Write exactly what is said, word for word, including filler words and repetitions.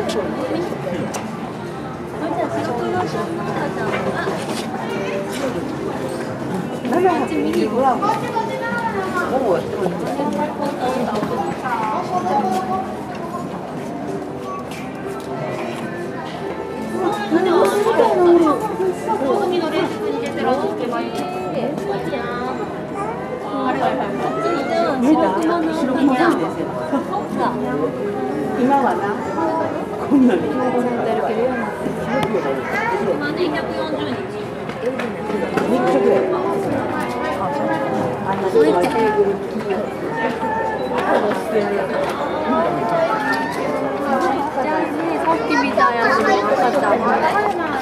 今はな、こんなに。 今ね、ひゃくよんじゅうにち。 みっかぐらい。 めっちゃ早く。じゃあね、さっき見たやつの赤ちゃん。